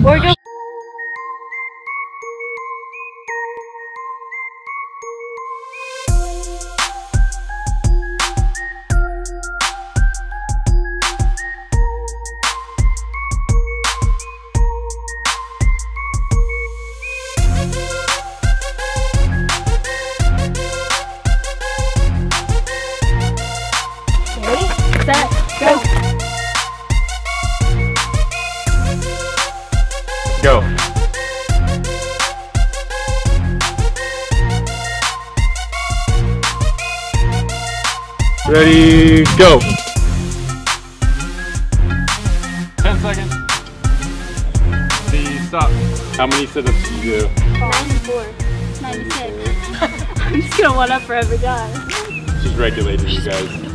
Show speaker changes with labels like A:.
A: Or go. Ready, set, go.
B: Go. Ready, go. 10 seconds. The stop. How many sit-ups did you do?
A: 94. 96. I'm just gonna one up for every guy.
B: She's regulating you guys.